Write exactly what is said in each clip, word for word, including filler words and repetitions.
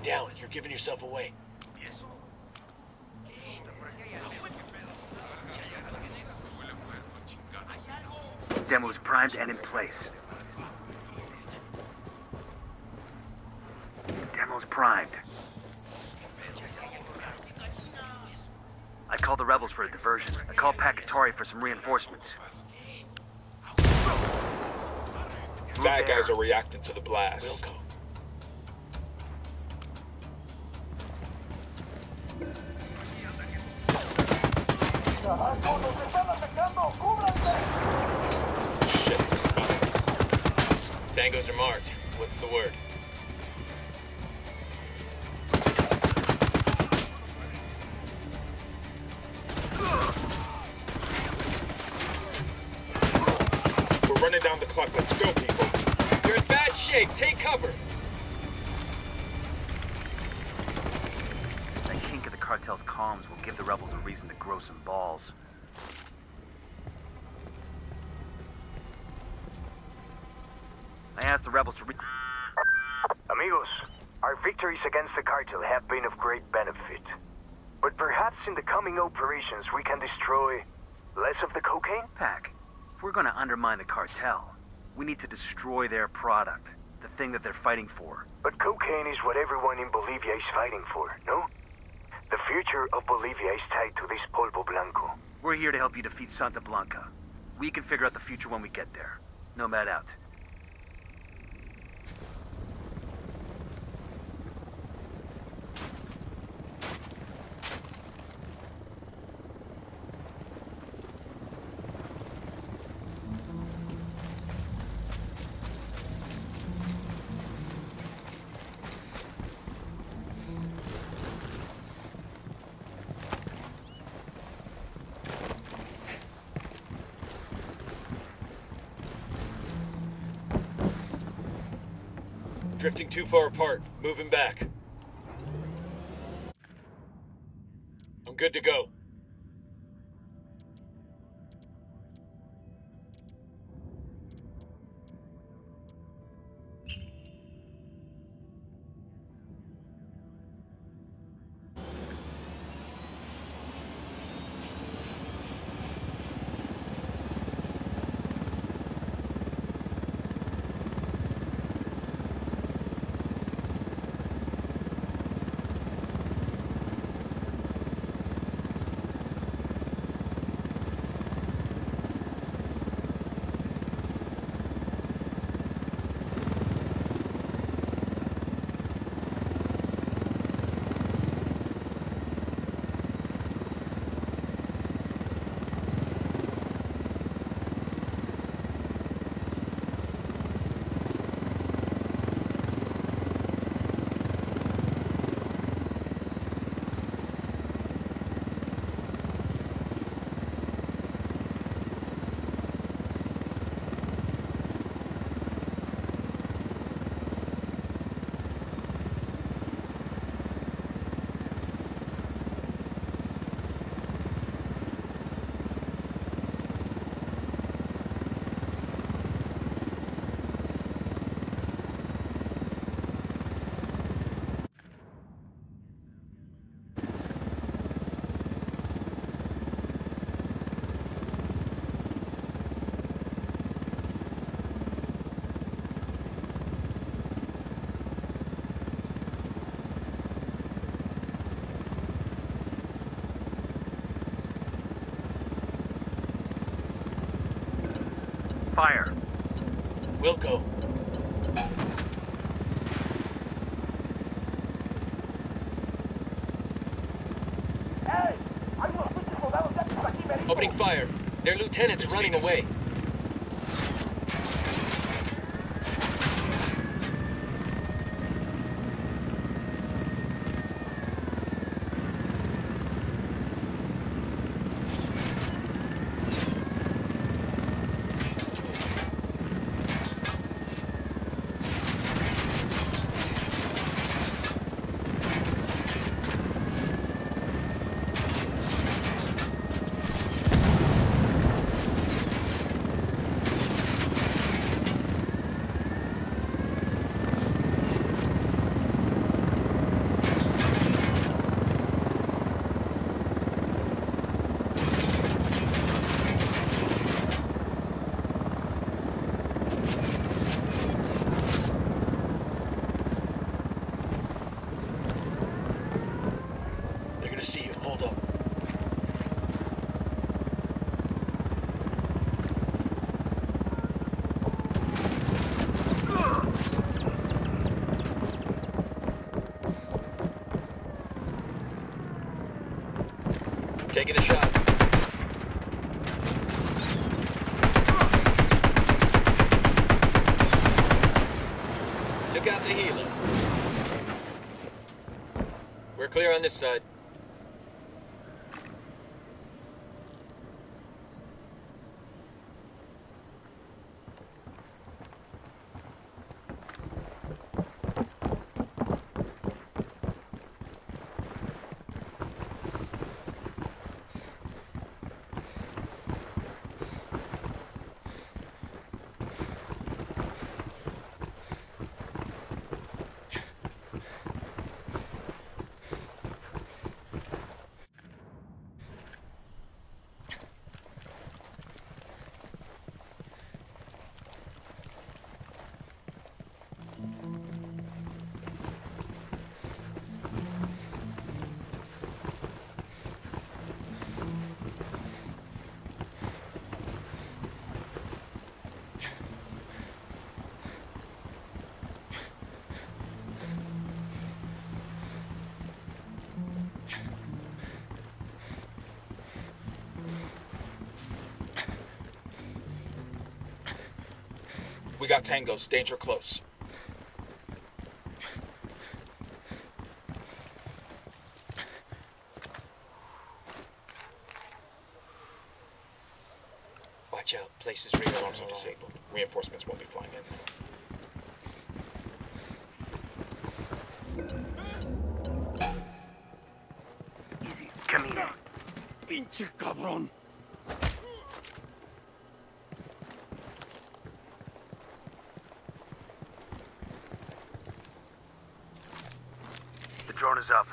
down. You're giving yourself away. Demo's primed and in place. Demo's primed. I called the rebels for a diversion. I called Pakatori for some reinforcements. Bad guys are reacting to the blast. Wilco. Shit, response. Tangos are marked. What's the word? We're running down the clock. Let's go, people. You're in bad shape. Take cover. That kink of the cartel's comms will give the rebels a reason to grow some balls. I asked the rebels to re- Amigos, our victories against the cartel have been of great benefit. But perhaps in the coming operations we can destroy less of the cocaine? Pac, if we're gonna undermine the cartel, we need to destroy their product, the thing that they're fighting for. But cocaine is what everyone in Bolivia is fighting for, no? The future of Bolivia is tied to this polvo blanco. We're here to help you defeat Santa Blanca. We can figure out the future when we get there. Nomad out. Drifting too far apart. Moving back. I'm good to go. Fire. Wilco. Opening fire. Their lieutenant's running away. clear on this side. We got tangos, danger close. Watch out, places radar alarms are disabled. Reinforcements won't be flying in. Easy, camina. Pinche cabrón. The drone is up.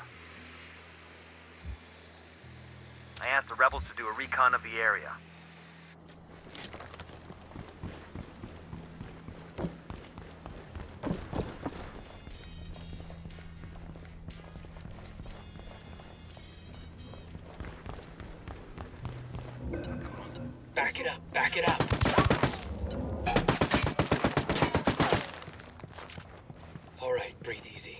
I asked the rebels to do a recon of the area. Back it up, back it up. All right, breathe easy.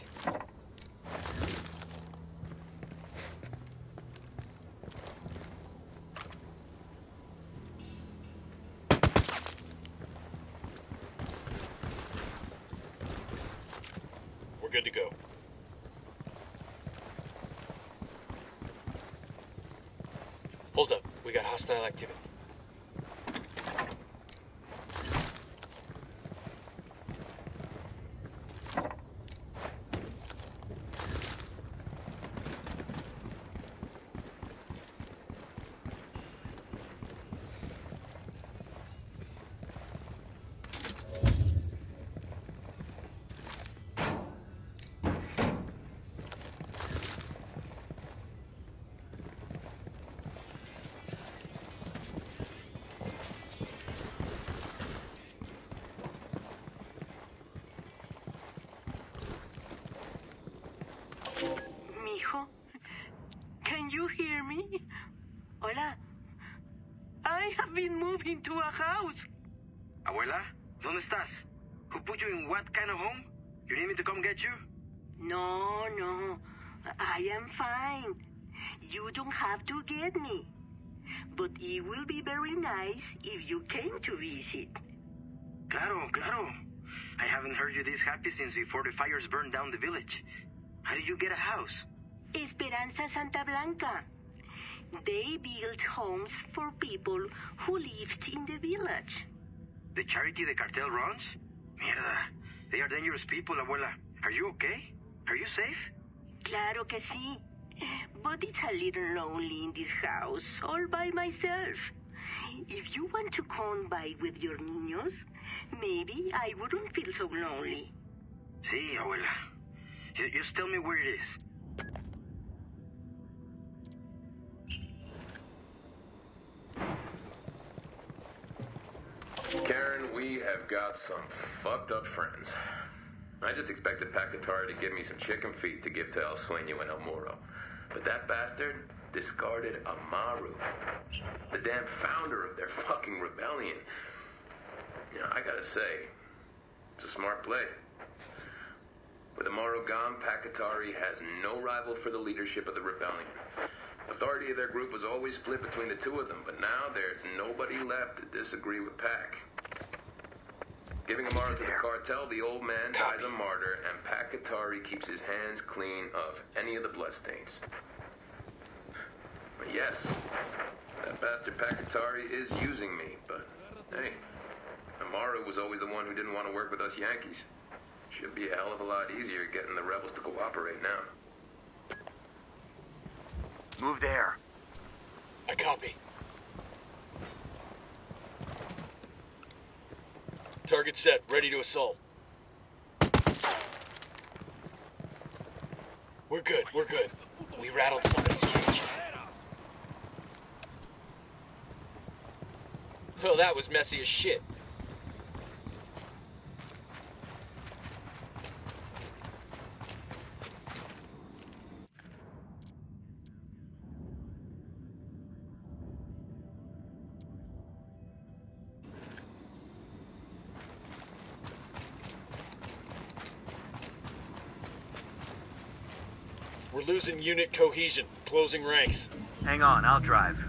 We're good to go. Hold up, we got hostile activity. Mijo, can you hear me? Hola. I have been moved into a house. Abuela, ¿dónde estás? Who put you in what kind of home? You need me to come get you? No, no. I am fine. You don't have to get me. But it will be very nice if you came to visit. Claro, claro. I haven't heard you this happy since before the fires burned down the village. How did you get a house? Esperanza Santa Blanca. They built homes for people who lived in the village. The charity the cartel runs? Mierda. They are dangerous people, abuela. Are you okay? Are you safe? Claro que sí. But it's a little lonely in this house, all by myself. If you want to come by with your niños, maybe I wouldn't feel so lonely. Sí, abuela. J- Just tell me where it is. Karen, we have got some fucked up friends. I just expected Pacatari to give me some chicken feet to give to El Sueño and El Moro. But that bastard discarded Amaru, the damn founder of their fucking rebellion. You know, I gotta say, it's a smart play. With Amaru gone, Pacatari has no rival for the leadership of the rebellion. Authority of their group was always split between the two of them, but now there's nobody left to disagree with Pac. Giving Amaro to the cartel, the old man dies a martyr, and Pakatari keeps his hands clean of any of the bloodstains. But yes, that bastard Pakatari is using me, but hey, Amaro was always the one who didn't want to work with us Yankees. Should be a hell of a lot easier getting the rebels to cooperate now. Move there. I copy. Target set, ready to assault. We're good, we're good. We rattled somebody's cage. Oh, that was messy as shit. We're losing unit cohesion. Closing ranks. Hang on, I'll drive.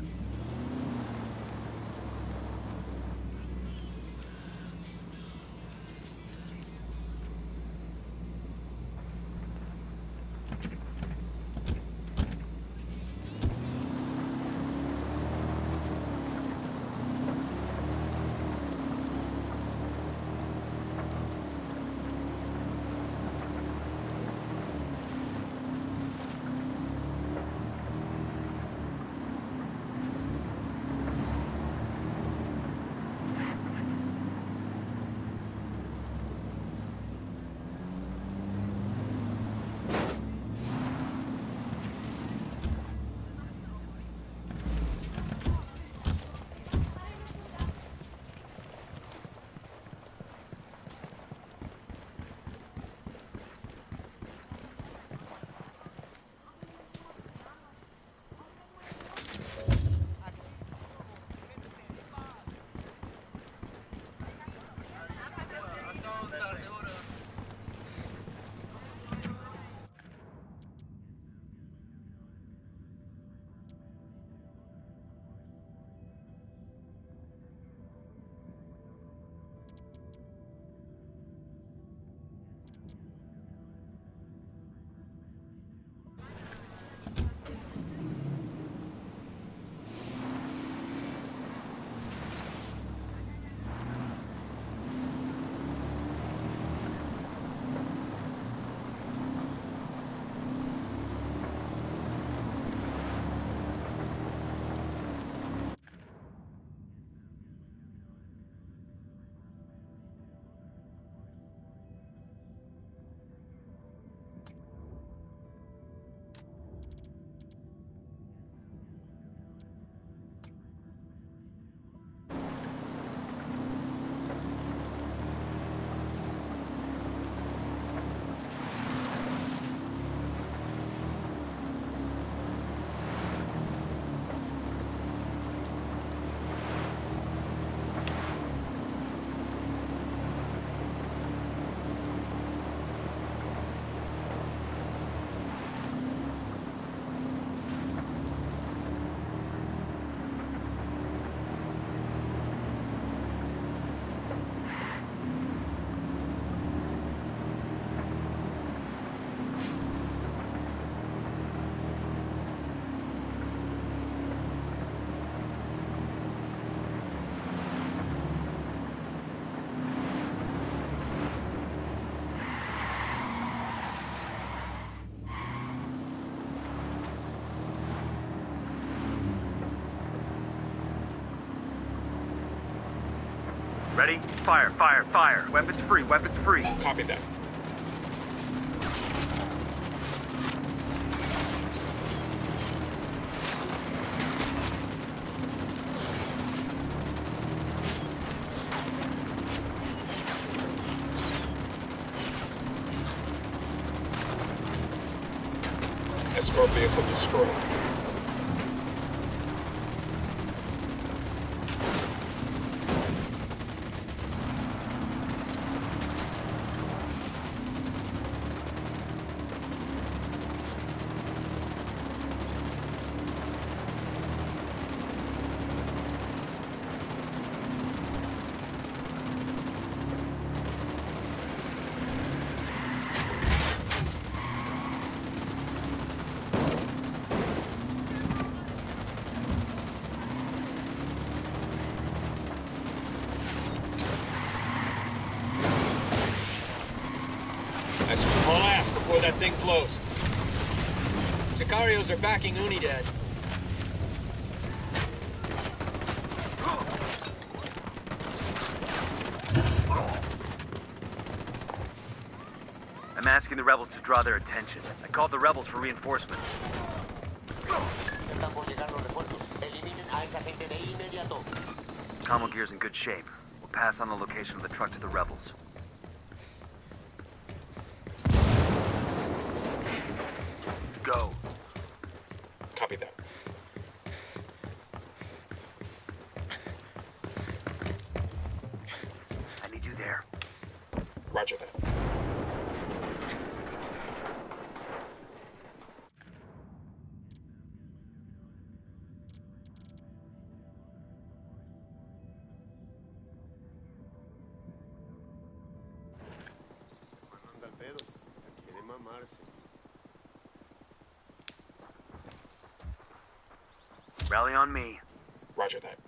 Ready? Fire, fire, fire. Weapons free, weapons free. Copy that. Escort vehicle destroyed. Thing close. Sicarios are backing Unidad. I'm asking the rebels to draw their attention. I called the rebels for reinforcements. Commo gear's in good shape. We'll pass on the location of the truck to the rebels. Go. Copy that. I need you there. Roger that. Rally on me. Roger that.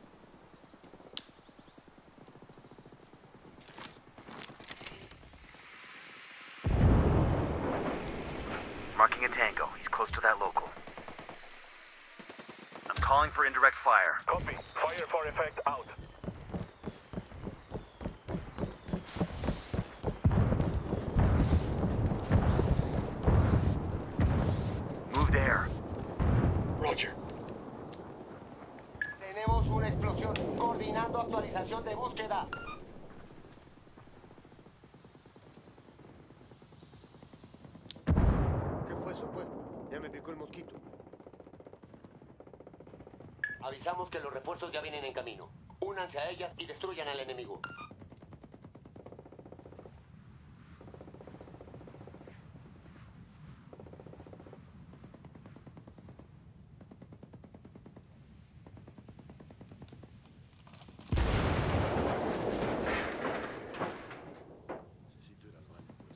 Marking a Tango. He's close to that local. I'm calling for indirect fire. Copy. Fire for effect out. Move there. Roger. Tenemos una explosión. Coordinando actualización de búsqueda. ¿Qué fue eso, pues? Ya me picó el mosquito. Avisamos que los refuerzos ya vienen en camino. Únanse a ellas y destruyan al enemigo. Necesito ir al baño, pues.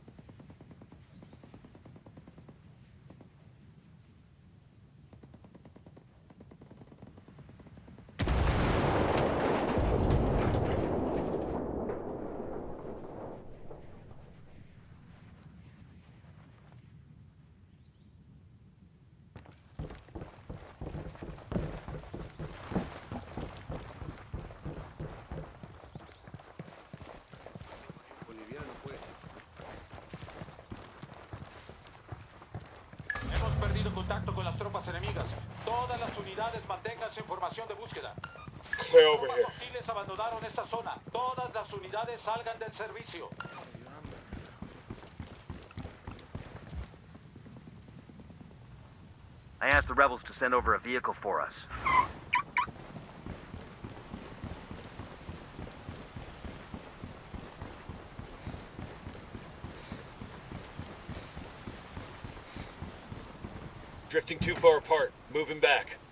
Boliviano, pues. Hemos perdido contacto con las tropas enemigas. Todas las unidades manténganse en formación de búsqueda. Clear over Tropas here. hostiles abandonaron esta zona. Todas las unidades salgan del servicio. I asked the rebels to send over a vehicle for us. Drifting too far apart. Moving back.